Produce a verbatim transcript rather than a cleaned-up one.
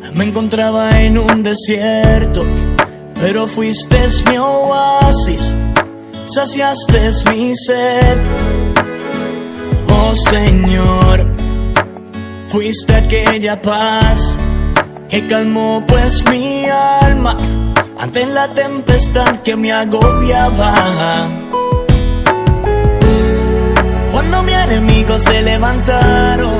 Me encontraba en un desierto, pero fuiste mi oasis, saciaste mi sed. Oh Señor, fuiste aquella paz que calmó pues mi alma ante la tempestad que me agobiaba. Cuando mis enemigos se levantaron